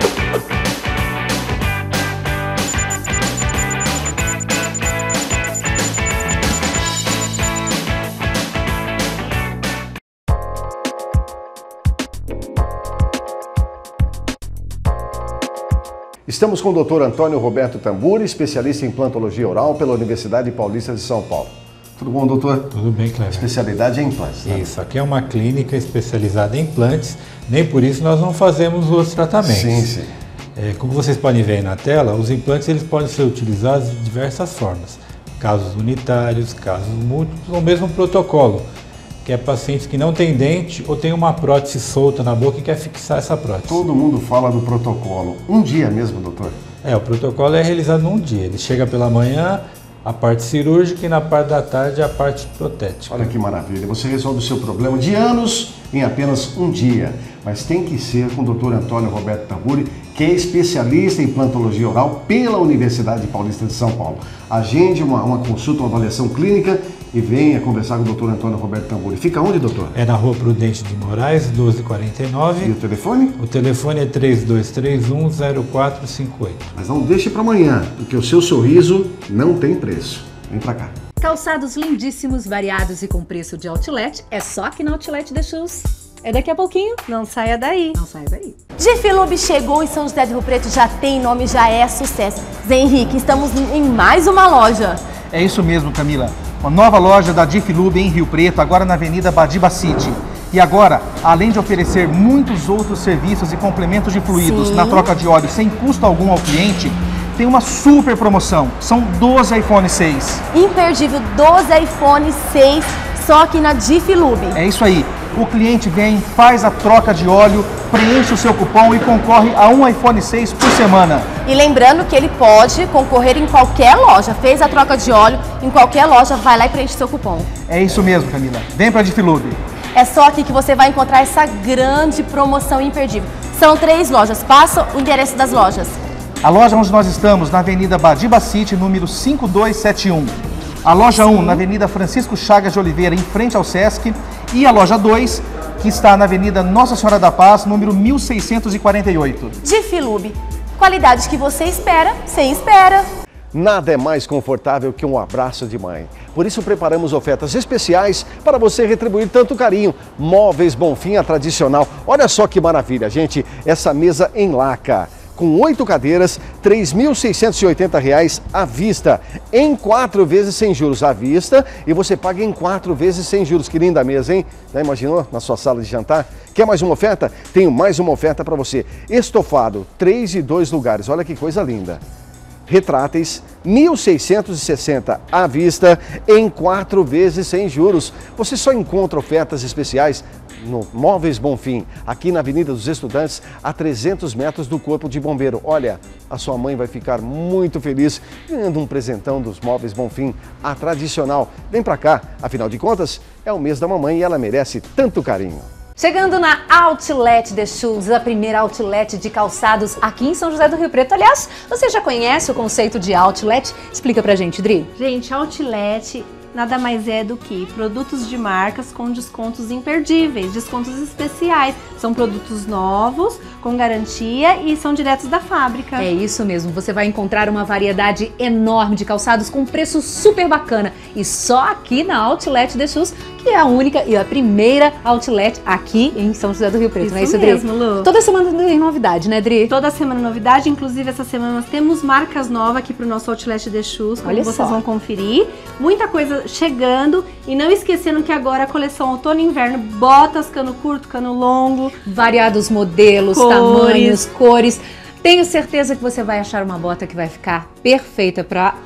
Speaker 3: Estamos com o doutor Antônio Roberto Tamburi, especialista em implantologia oral pela Universidade Paulista de São Paulo. Tudo bom, doutor?
Speaker 19: Tudo bem, Cleber.
Speaker 3: Especialidade em implantes, né?
Speaker 19: Isso, aqui é uma clínica especializada em implantes, nem por isso nós não fazemos outros tratamentos.
Speaker 3: Sim, sim.
Speaker 19: É, como vocês podem ver aí na tela, os implantes eles podem ser utilizados de diversas formas. Casos unitários, casos múltiplos ou mesmo protocolo, que é pacientes que não têm dente ou têm uma prótese solta na boca e quer fixar essa prótese.
Speaker 3: Todo mundo fala do protocolo. Um dia mesmo, doutor?
Speaker 19: É, o protocolo é realizado num dia. Ele chega pela manhã, a parte cirúrgica, e na parte da tarde a parte protética.
Speaker 3: Olha que maravilha, você resolve o seu problema de anos em apenas um dia. Mas tem que ser com o doutor Antônio Roberto Tamburi, que é especialista em implantologia oral pela Universidade Paulista de São Paulo. Agende uma, uma consulta, uma avaliação clínica e venha conversar com o doutor Antônio Roberto Tamburi. Fica onde, doutor?
Speaker 19: É na Rua Prudente de Moraes, doze e quarenta e nove.
Speaker 3: E o telefone?
Speaker 19: O telefone é três dois três um, zero quatro cinco oito.
Speaker 3: Mas não deixe para amanhã, porque o seu sorriso não tem preço. Vem pra cá.
Speaker 1: Calçados lindíssimos, variados e com preço de outlet, é só aqui na Outlet The Shoes. É daqui a pouquinho.
Speaker 13: Não saia daí.
Speaker 1: Não saia daí.
Speaker 5: Gifilube chegou em São José do Rio Preto, já tem nome, já é sucesso. Zé Henrique, estamos em mais uma loja.
Speaker 20: É isso mesmo, Camila. Uma nova loja da Gifilube em Rio Preto, agora na Avenida Badibacite. E agora, além de oferecer muitos outros serviços e complementos de fluidos
Speaker 5: Sim.
Speaker 20: na troca de óleo sem custo algum ao cliente, tem uma super promoção. São doze iPhone seis.
Speaker 5: Imperdível, doze iPhone seis, só aqui na Gifilube.
Speaker 20: É isso aí. O cliente vem, faz a troca de óleo, preenche o seu cupom e concorre a um iPhone seis por semana.
Speaker 5: E lembrando que ele pode concorrer em qualquer loja. Fez a troca de óleo, em qualquer loja, vai lá e preenche seu cupom.
Speaker 20: É isso mesmo, Camila. Vem pra Gifilube.
Speaker 5: É só aqui que você vai encontrar essa grande promoção imperdível. São três lojas. Passa o endereço das lojas.
Speaker 20: A loja onde nós estamos, na Avenida Badibacite, número cinco dois sete um. A loja um, na Avenida Francisco Chagas de Oliveira, em frente ao Sesc. E a loja dois, que está na Avenida Nossa Senhora da Paz, número mil seiscentos e quarenta e oito.
Speaker 5: Gifilube, qualidade que você espera, sem espera.
Speaker 3: Nada é mais confortável que um abraço de mãe. Por isso preparamos ofertas especiais para você retribuir tanto carinho. Móveis Bonfim, a tradicional. Olha só que maravilha, gente. Essa mesa em laca, com oito cadeiras, três mil seiscentos e oitenta reais à vista, em quatro vezes sem juros à vista, e você paga em quatro vezes sem juros. Que linda mesa, hein? Já imaginou na sua sala de jantar? Quer mais uma oferta? Tenho mais uma oferta para você. Estofado, três e dois lugares. Olha que coisa linda. Retráteis, mil seiscentos e sessenta à vista, em quatro vezes sem juros. Você só encontra ofertas especiais no Móveis Bonfim, aqui na Avenida dos Estudantes, a trezentos metros do Corpo de Bombeiro. Olha, a sua mãe vai ficar muito feliz ganhando um presentão dos Móveis Bonfim, a tradicional. Vem pra cá, afinal de contas, é o mês da mamãe e ela merece tanto carinho.
Speaker 1: Chegando na Outlet The Shoes, a primeira outlet de calçados aqui em São José do Rio Preto. Aliás, você já conhece o conceito de outlet? Explica pra gente, Dri.
Speaker 13: Gente, outlet nada mais é do que produtos de marcas com descontos imperdíveis, descontos especiais. São produtos novos, com garantia e são diretos da fábrica.
Speaker 1: É isso mesmo, você vai encontrar uma variedade enorme de calçados com preço super bacana. E só aqui na Outlet The Shoes, que é a única e a primeira outlet aqui em São José do Rio Preto,
Speaker 13: Isso
Speaker 1: não é isso,
Speaker 13: mesmo,
Speaker 1: Dri?
Speaker 13: Lu.
Speaker 1: Toda semana tem novidade, né, Dri?
Speaker 13: Toda semana novidade, inclusive essa semana nós temos marcas novas aqui pro nosso Outlet The Shoes, como
Speaker 1: Olha
Speaker 13: vocês
Speaker 1: só.
Speaker 13: vão conferir. Muita coisa chegando e não esquecendo que agora a coleção outono e inverno, botas, cano curto, cano longo.
Speaker 1: Variados modelos,
Speaker 13: Cores.
Speaker 1: tamanhos, cores. Tenho certeza que você vai achar uma bota que vai ficar perfeita para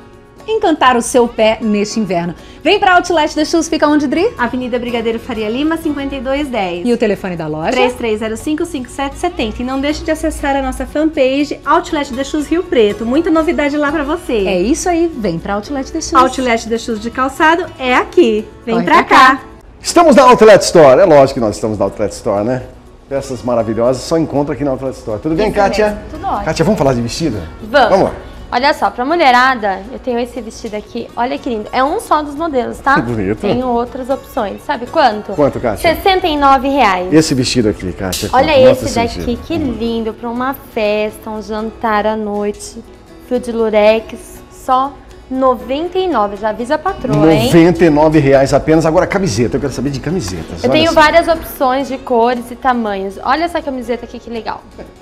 Speaker 1: encantar o seu pé neste inverno. Vem para Outlet The Shoes, fica onde, Dri?
Speaker 13: Avenida Brigadeiro Faria Lima, cinquenta e dois dez.
Speaker 1: E o telefone da loja?
Speaker 13: três três zero cinco, cinco sete sete zero. E não deixe de acessar a nossa fanpage Outlet The Shoes Rio Preto. Muita novidade lá para você.
Speaker 1: É isso aí, vem para Outlet The Shoes.
Speaker 13: Outlet The Shoes de calçado é aqui. Vem
Speaker 1: Corre
Speaker 13: pra
Speaker 1: pra
Speaker 13: cá.
Speaker 1: cá.
Speaker 3: Estamos na Outlet Store, é lógico que nós estamos na Outlet Store, né? Peças maravilhosas, só encontra aqui na Outlet Store. Tudo bem,
Speaker 5: Isso
Speaker 3: Kátia?
Speaker 5: mesmo, tudo ótimo.
Speaker 3: Kátia, vamos falar de vestido?
Speaker 5: Vamos.
Speaker 3: Vamos lá.
Speaker 5: Olha só, pra mulherada, eu tenho esse vestido aqui. Olha que lindo. É um só dos modelos, tá?
Speaker 3: Que bonito.
Speaker 5: Tenho outras opções. Sabe quanto?
Speaker 3: Quanto, Kátia?
Speaker 5: sessenta e nove reais.
Speaker 3: Esse vestido aqui, Kátia.
Speaker 5: Olha
Speaker 3: mostra
Speaker 5: esse daqui,
Speaker 3: vestido.
Speaker 5: que lindo. Pra uma festa, um jantar à noite. Fio de lurex, só noventa e nove reais. Já avisa a patroa, hein?
Speaker 3: noventa e nove reais apenas. Agora, camiseta. Eu quero saber de camisetas.
Speaker 5: Eu
Speaker 3: Olha
Speaker 5: tenho
Speaker 3: só.
Speaker 5: várias opções de cores e tamanhos. Olha essa camiseta aqui, que legal.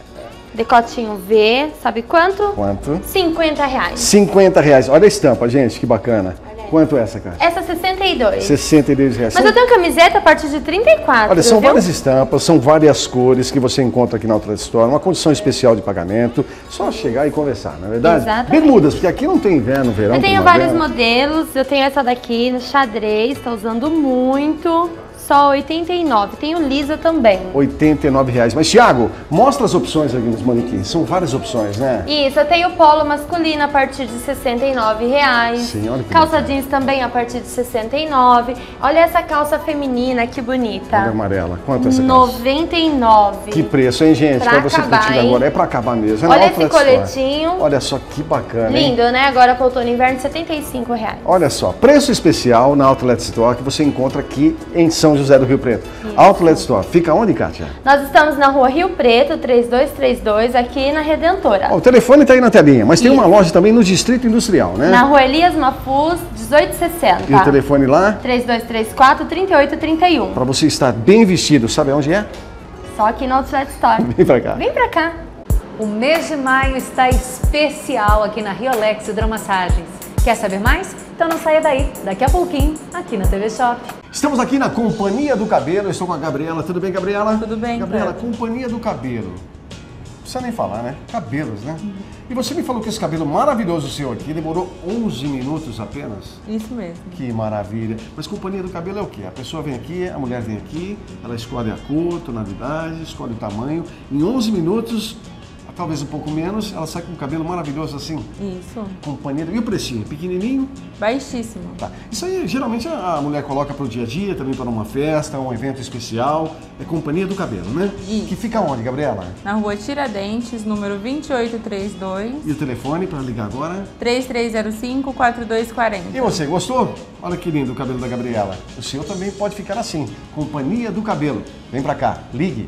Speaker 5: Decotinho V, sabe quanto?
Speaker 3: Quanto?
Speaker 5: cinquenta reais.
Speaker 3: cinquenta reais. Olha a estampa, gente, que bacana. Quanto é essa, Kátia?
Speaker 5: Essa é sessenta e dois.
Speaker 3: sessenta e dois reais.
Speaker 5: Mas
Speaker 3: São-
Speaker 5: eu tenho camiseta a partir de trinta e quatro,
Speaker 3: Olha, são
Speaker 5: viu?
Speaker 3: várias estampas, são várias cores que você encontra aqui na Outlet Store, uma condição especial de pagamento, só chegar e conversar, não é verdade?
Speaker 5: Exatamente.
Speaker 3: Bermudas, porque aqui não tem inverno, verão.
Speaker 5: Eu tenho
Speaker 3: primavera.
Speaker 5: vários modelos, eu tenho essa daqui no xadrez, tá usando muito, só oitenta e nove. Tenho lisa também.
Speaker 3: oitenta e nove reais. Mas, Thiago, mostra as opções aqui nos manequins, são várias opções, né?
Speaker 5: Isso, eu tenho polo masculino a partir de sessenta e nove reais.
Speaker 3: Sim, olha que
Speaker 5: Calça jeans também a partir de sessenta e nove. Olha essa calça feminina, que bonita.
Speaker 3: Olha a amarela, quanto é essa calça?
Speaker 5: noventa e nove.
Speaker 3: Que preço, hein, gente?
Speaker 5: Pra
Speaker 3: Pra você
Speaker 5: acabar,
Speaker 3: curtir
Speaker 5: hein?
Speaker 3: agora, é pra acabar mesmo. É
Speaker 5: Olha
Speaker 3: na
Speaker 5: esse
Speaker 3: Outlet Store.
Speaker 5: coletinho.
Speaker 3: Olha só que bacana, hein?
Speaker 5: Lindo, né? Agora para outono e inverno, setenta e cinco reais.
Speaker 3: Olha só, preço especial na Outlet Store que você encontra aqui em São José do Rio Preto. Outlet Store, fica onde, Kátia?
Speaker 5: Nós estamos na rua Rio Preto, três dois três dois, aqui na Redentora.
Speaker 3: Ó, o telefone tá aí na telinha, mas tem uma loja também no Distrito Industrial, né?
Speaker 5: Na rua Elias Mafuz, dezoito sessenta.
Speaker 3: E o telefone lá?
Speaker 5: três dois três quatro, três oito três um.
Speaker 3: Para você estar bem vestido, sabe onde é?
Speaker 5: Só aqui no Outlet Store.
Speaker 3: Vem pra cá.
Speaker 5: Vem pra cá.
Speaker 1: O mês de maio está especial aqui na Riolex Hidromassagens. Quer saber mais? Então não saia daí. Daqui a pouquinho, aqui na T V Shop.
Speaker 3: Estamos aqui na Companhia do Cabelo, eu estou com a Gabriela. Tudo bem, Gabriela?
Speaker 21: Tudo bem,
Speaker 3: Gabriela,
Speaker 21: Cleber.
Speaker 3: Companhia do Cabelo. Não precisa nem falar, né? Cabelos, né? E você me falou que esse cabelo maravilhoso seu aqui demorou onze minutos apenas?
Speaker 21: Isso mesmo.
Speaker 3: Que maravilha. Mas Companhia do Cabelo é o quê? A pessoa vem aqui, a mulher vem aqui, ela escolhe a cor, tonalidade, escolhe o tamanho. Em onze minutos, talvez um pouco menos, ela sai com um cabelo maravilhoso assim.
Speaker 21: Isso.
Speaker 3: Companhia. E o precinho? Pequenininho?
Speaker 21: Baixíssimo.
Speaker 3: Tá. Isso aí, geralmente, a mulher coloca para o dia a dia, também para uma festa, um evento especial. É Companhia do Cabelo, né?
Speaker 21: Isso.
Speaker 3: Que fica onde, Gabriela?
Speaker 21: Na rua Tiradentes, número vinte e oito trinta e dois,
Speaker 3: E o telefone para ligar agora?
Speaker 21: três três zero cinco, quatro dois quatro zero.
Speaker 3: E você, gostou? Olha que lindo o cabelo da Gabriela. O seu também pode ficar assim. Companhia do Cabelo. Vem pra cá, ligue.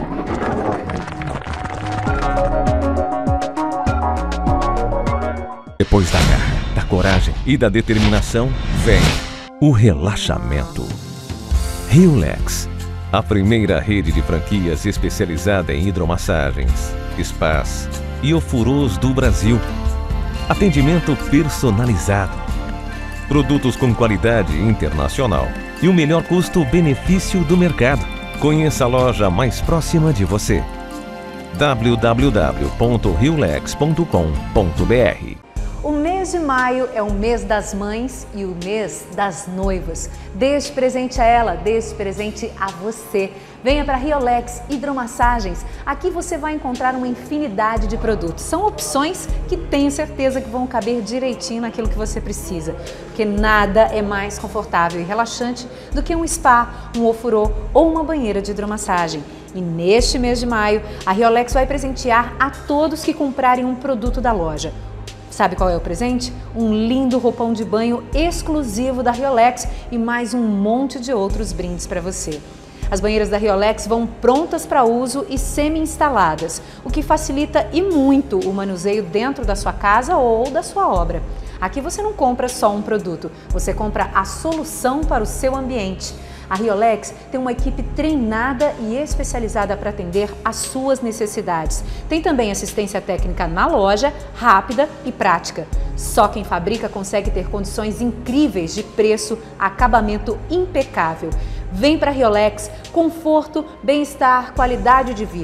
Speaker 15: Depois da garra, da coragem e da determinação, vem o relaxamento. Riolex, a primeira rede de franquias especializada em hidromassagens, spas e ofurôs do Brasil. Atendimento personalizado. Produtos com qualidade internacional e o melhor custo-benefício do mercado. Conheça a loja mais próxima de você. w w w ponto riolex ponto com ponto b r.
Speaker 1: O mês de maio é o mês das mães e o mês das noivas. Dê este presente a ela, dê este presente a você. Venha para Riolex Hidromassagens. Aqui você vai encontrar uma infinidade de produtos. São opções que tenho certeza que vão caber direitinho naquilo que você precisa. Porque nada é mais confortável e relaxante do que um spa, um ofurô ou uma banheira de hidromassagem. E neste mês de maio, a Riolex vai presentear a todos que comprarem um produto da loja. Sabe qual é o presente? Um lindo roupão de banho exclusivo da Riolex e mais um monte de outros brindes para você. As banheiras da Riolex vão prontas para uso e semi-instaladas, o que facilita e muito o manuseio dentro da sua casa ou da sua obra. Aqui você não compra só um produto, você compra a solução para o seu ambiente. A Riolex tem uma equipe treinada e especializada para atender às suas necessidades. Tem também assistência técnica na loja, rápida e prática. Só quem fabrica consegue ter condições incríveis de preço, acabamento impecável. Vem para a Riolex, conforto, bem-estar, qualidade de vida.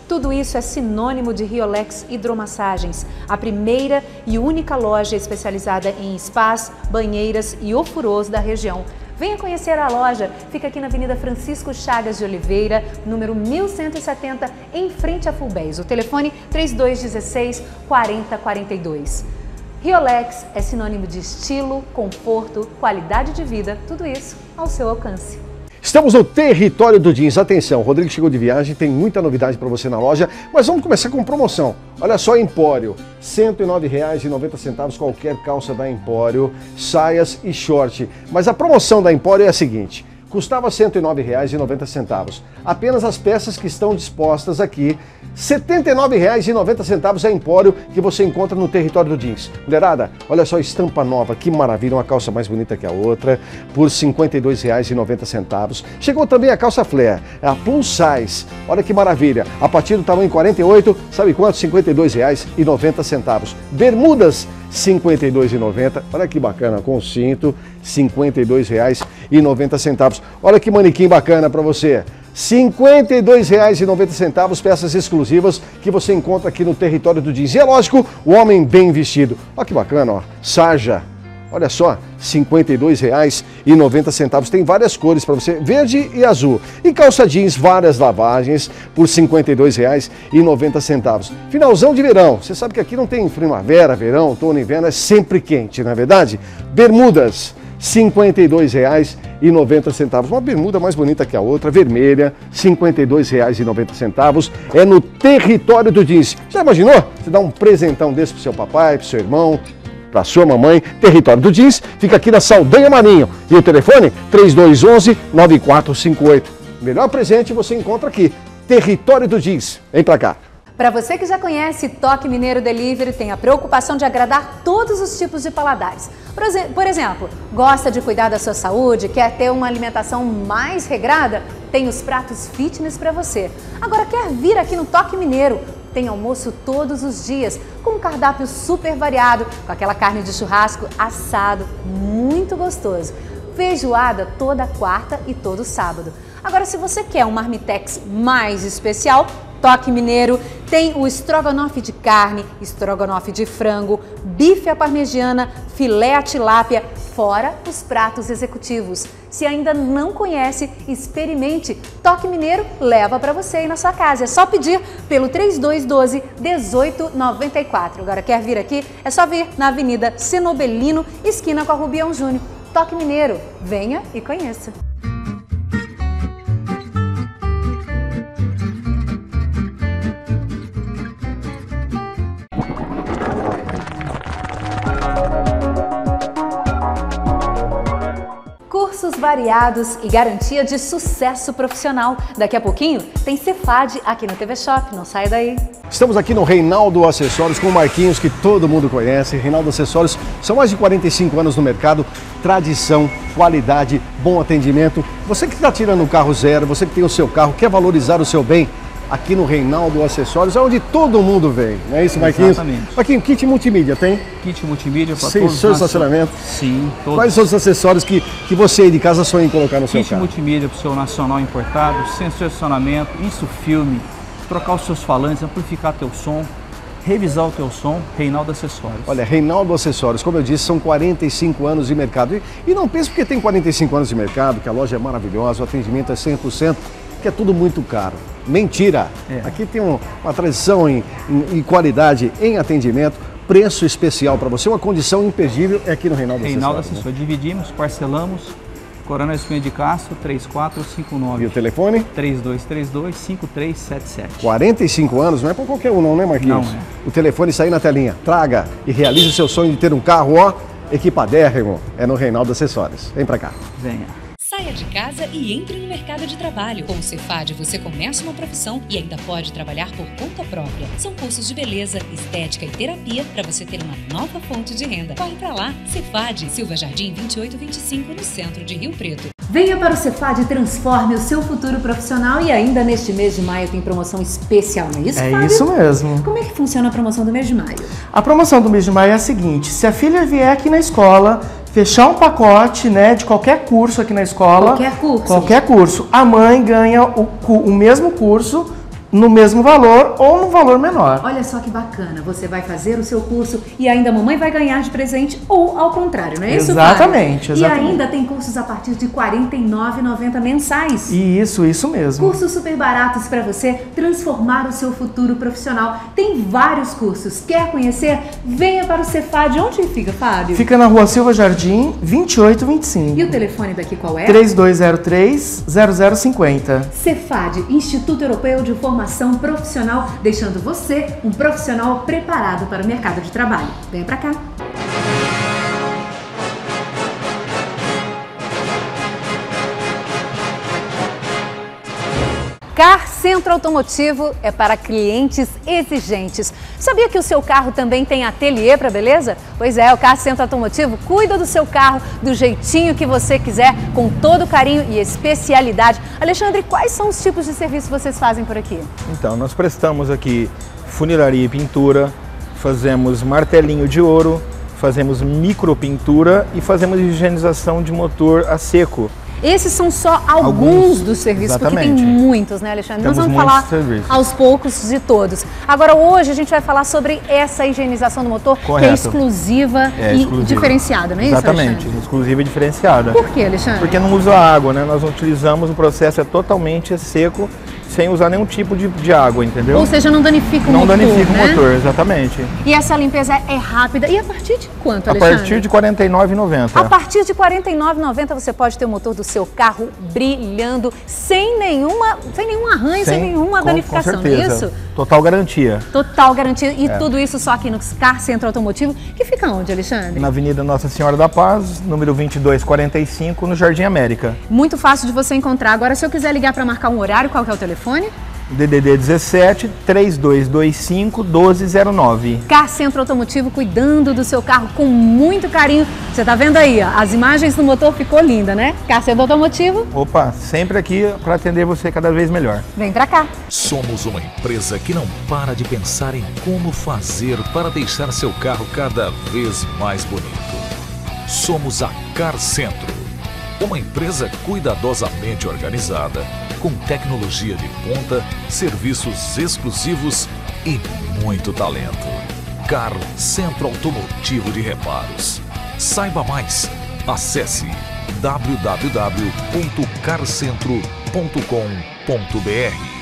Speaker 1: Tudo isso é sinônimo de Riolex Hidromassagens, a primeira e única loja especializada em spas, banheiras e ofurôs da região. Venha conhecer a loja, fica aqui na Avenida Francisco Chagas de Oliveira, número mil cento e setenta, em frente a Fulbez. O telefone três dois um seis, quatro zero quatro dois. Riolex é sinônimo de estilo, conforto, qualidade de vida, tudo isso ao seu alcance.
Speaker 3: Estamos no território do jeans. Atenção, o Rodrigo chegou de viagem, tem muita novidade para você na loja, mas vamos começar com promoção. Olha só, Empório, cento e nove reais e noventa centavos qualquer calça da Empório, saias e short. Mas a promoção da Empório é a seguinte: custava cento e nove reais e noventa centavos. Apenas as peças que estão dispostas aqui, setenta e nove reais e noventa centavos é Empório, que você encontra no território do jeans. Mulherada, olha só, estampa nova, que maravilha, uma calça mais bonita que a outra, por cinquenta e dois reais e noventa centavos. Chegou também a calça flare, a plus size, olha que maravilha, a partir do tamanho quarenta e oito, sabe quanto? cinquenta e dois reais e noventa centavos. Bermudas, cinquenta e dois reais e noventa centavos, olha que bacana, com cinto, cinquenta e dois reais e noventa centavos. Olha que manequim bacana para você, cinquenta e dois reais e noventa centavos, peças exclusivas que você encontra aqui no território do jeans. E é lógico, o homem bem vestido. Olha que bacana, ó, sarja, olha só, cinquenta e dois reais e noventa centavos. Tem várias cores para você, verde e azul. E calça jeans, várias lavagens por cinquenta e dois reais e noventa centavos. Finalzão de verão, você sabe que aqui não tem primavera, verão, outono, inverno, é sempre quente, não é verdade? Bermudas, cinquenta e dois reais e noventa centavos. Uma bermuda mais bonita que a outra, vermelha, cinquenta e dois reais e noventa centavos. É no território do jeans. Já imaginou? Você dá um presentão desse pro seu papai, pro seu irmão, para sua mamãe. Território do jeans fica aqui na Saldanha Marinho. E o telefone três dois um um, nove quatro cinco oito. Melhor presente você encontra aqui. Território do jeans. Vem pra cá.
Speaker 1: Para você que já conhece, Toque Mineiro Delivery tem a preocupação de agradar todos os tipos de paladares. Por exemplo, gosta de cuidar da sua saúde, quer ter uma alimentação mais regrada? Tem os pratos fitness para você. Agora quer vir aqui no Toque Mineiro? Tem almoço todos os dias, com um cardápio super variado, com aquela carne de churrasco assado, muito gostoso. Feijoada toda quarta e todo sábado. Agora, se você quer um marmitex mais especial, Toque Mineiro tem o estrogonofe de carne, estrogonofe de frango, bife à parmegiana, filé à tilápia, fora os pratos executivos. Se ainda não conhece, experimente. Toque Mineiro leva para você aí na sua casa. É só pedir pelo três dois um dois, um oito nove quatro. Agora quer vir aqui? É só vir na Avenida Cenobelino, esquina com a Rubião Júnior. Toque Mineiro, venha e conheça. Cursos variados e garantia de sucesso profissional. Daqui a pouquinho tem Cefad aqui no T V Shop, não sai daí.
Speaker 3: Estamos aqui no Reinaldo Acessórios com o Marquinhos, que todo mundo conhece. Reinaldo Acessórios, são mais de quarenta e cinco anos no mercado, tradição, qualidade, bom atendimento. Você que está tirando um carro zero, você que tem o seu carro, quer valorizar o seu bem, aqui no Reinaldo Acessórios é onde todo mundo vem, não é isso, Marquinhos?
Speaker 2: Exatamente.
Speaker 3: Marquinhos, kit multimídia tem?
Speaker 2: Kit multimídia para
Speaker 3: Sem
Speaker 2: todos os
Speaker 3: seu estacionamento?
Speaker 2: Sim, todos.
Speaker 3: Quais são os acessórios que, que você aí de casa sonha em colocar no seu
Speaker 2: Kit
Speaker 3: carro?
Speaker 2: multimídia para o seu nacional importado, sensor de estacionamento, isso filme, trocar os seus falantes, amplificar teu som, revisar o teu som, Reinaldo Acessórios.
Speaker 3: Olha, Reinaldo Acessórios, como eu disse, são quarenta e cinco anos de mercado. E, e não pense porque tem quarenta e cinco anos de mercado, que a loja é maravilhosa, o atendimento é cem por cento, que é tudo muito caro. Mentira! É. Aqui tem um, uma tradição em, em, em qualidade, em atendimento, preço especial para você, uma condição imperdível é aqui no Reinaldo,
Speaker 2: Reinaldo
Speaker 3: Acessórios.
Speaker 2: Acessórios. Né? Dividimos, parcelamos, Coronel Espinha de Castro, três quatro cinco nove.
Speaker 3: E o telefone?
Speaker 2: três dois três dois, cinco três sete sete.
Speaker 3: quarenta e cinco anos, não é para qualquer um não, né, Marquinhos?
Speaker 2: Não é.
Speaker 3: O telefone está aí na telinha. Traga e realize o seu sonho de ter um carro, ó, equipadérrimo. É no Reinaldo Acessórios. Vem para cá.
Speaker 2: Venha.
Speaker 22: Saia de casa e entre no mercado de trabalho. Com o Cefad você começa uma profissão e ainda pode trabalhar por conta própria. São cursos de beleza, estética e terapia para você ter uma nova fonte de renda. Corre para lá, Cefad, Silva Jardim vinte e oito vinte e cinco, no centro de Rio Preto.
Speaker 1: Venha para o Cefad e transforme o seu futuro profissional e ainda neste mês de maio tem promoção especial, não é isso,
Speaker 23: É
Speaker 1: Fábio?
Speaker 23: isso mesmo.
Speaker 1: Como é que funciona a promoção do mês de maio?
Speaker 23: A promoção do mês de maio é a seguinte: se a filha vier aqui na escola, fechar um pacote, né, de qualquer curso aqui na escola.
Speaker 1: Qualquer curso?
Speaker 23: Qualquer curso. A mãe ganha o, o mesmo curso no mesmo valor ou no valor menor.
Speaker 1: Olha só que bacana, você vai fazer o seu curso e ainda a mamãe vai ganhar de presente ou ao contrário, não é isso,
Speaker 23: Exatamente,
Speaker 1: Fábio?
Speaker 23: exatamente.
Speaker 1: E ainda tem cursos a partir de quarenta e nove reais e noventa centavos mensais.
Speaker 23: Isso, isso mesmo.
Speaker 1: Cursos super baratos para você transformar o seu futuro profissional. Tem vários cursos. Quer conhecer? Venha para o Cefad. Onde fica, Fábio?
Speaker 23: Fica na Rua Silva Jardim, vinte e oito vinte e cinco.
Speaker 1: E o telefone daqui qual é?
Speaker 23: três dois zero três, zero zero cinco zero.
Speaker 1: Cefad, Instituto Europeu de Formação Profissional, deixando você um profissional preparado para o mercado de trabalho. Venha para cá. Car Centro Automotivo é para clientes exigentes. Sabia que o seu carro também tem ateliê para beleza? Pois é, o Car Centro Automotivo cuida do seu carro do jeitinho que você quiser, com todo carinho e especialidade. Alexandre, quais são os tipos de serviço que vocês fazem por aqui?
Speaker 4: Então, nós prestamos aqui funilaria e pintura, fazemos martelinho de ouro, fazemos micropintura e fazemos higienização de motor a seco.
Speaker 1: Esses são só alguns, alguns dos serviços, exatamente. Porque tem muitos, né, Alexandre?
Speaker 4: Temos
Speaker 1: Nós vamos falar
Speaker 4: serviços.
Speaker 1: aos poucos de todos. Agora, hoje a gente vai falar sobre essa higienização do motor,
Speaker 4: Correto.
Speaker 1: que é exclusiva
Speaker 4: é
Speaker 1: e
Speaker 4: exclusiva.
Speaker 1: diferenciada, não é
Speaker 4: exatamente,
Speaker 1: isso, Alexandre?
Speaker 4: Exclusiva e diferenciada.
Speaker 1: Por que, Alexandre?
Speaker 4: Porque não usa água, né? Nós utilizamos, o processo é totalmente seco, sem usar nenhum tipo de, de água, entendeu?
Speaker 1: Ou seja, não danifica o
Speaker 4: não
Speaker 1: motor,
Speaker 4: Não danifica
Speaker 1: né?
Speaker 4: o motor, exatamente.
Speaker 1: E essa limpeza é rápida. E a partir de quanto,
Speaker 4: A
Speaker 1: Alexandre?
Speaker 4: partir de quarenta e nove reais e noventa centavos.
Speaker 1: A partir de quarenta e nove reais e noventa centavos você pode ter o motor do seu carro brilhando sem nenhuma, sem nenhum arranho, sem, sem nenhuma
Speaker 4: com,
Speaker 1: danificação,
Speaker 4: com certeza.
Speaker 1: não é isso?
Speaker 4: Total garantia.
Speaker 1: Total garantia. E
Speaker 4: é.
Speaker 1: tudo isso só aqui no Car Centro Automotivo, que fica onde, Alexandre?
Speaker 4: Na Avenida Nossa Senhora da Paz, número vinte e dois quarenta e cinco, no Jardim América.
Speaker 1: Muito fácil de você encontrar. Agora, se eu quiser ligar para marcar um horário, qual que é o telefone?
Speaker 4: D D D dezessete, três dois dois cinco, um dois zero nove.
Speaker 1: Car Centro Automotivo, cuidando do seu carro com muito carinho. Você tá vendo aí, ó, as imagens do motor ficou linda, né? Car Centro Automotivo.
Speaker 4: Opa, sempre aqui para atender você cada vez melhor.
Speaker 1: Vem pra cá.
Speaker 6: Somos uma empresa que não para de pensar em como fazer para deixar seu carro cada vez mais bonito. Somos a Car Centro, uma empresa cuidadosamente organizada, com tecnologia de ponta, serviços exclusivos e muito talento. Car Centro Automotivo de Reparos. Saiba mais. Acesse w w w ponto car centro ponto com ponto b r.